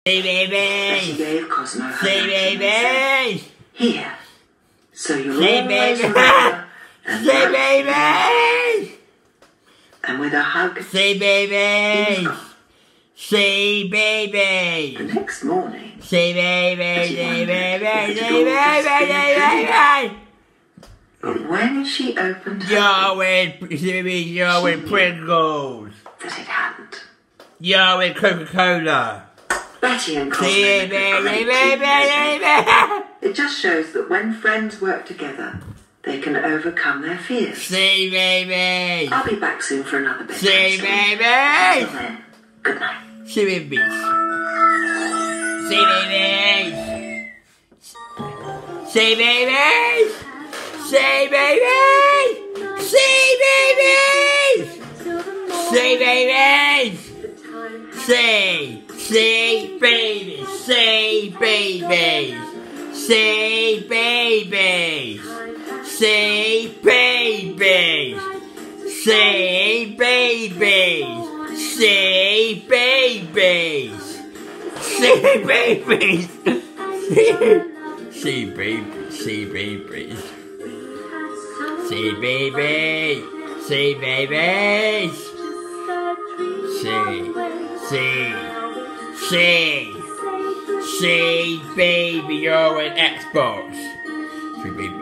And she gave Cosmo her napkin and said, "Here, so you'll always remember and CBeebies! And with a hug, CBeebies! CBeebies! the next morning, CBeebies! but when she opened her You're with Pringles. that it hadn't. You're with Coca-Cola. Betty and Cosmo CBeebies! It just shows that when friends work together, they can overcome their fears. CBeebies! I'll be back soon for another bedtime story. CBeebies! Until then, good night. CBeebies! CBeebies! CBeebies! CBeebies! CBeebies! CBeebies! CBeebies! CBeebies! CBeebies! CBeebies! CBeebies! CBeebies! CBeebies! CBeebies! CBeebies! CBeebies! CBeebies! CBeebies! You're an Xbox. CBeebies.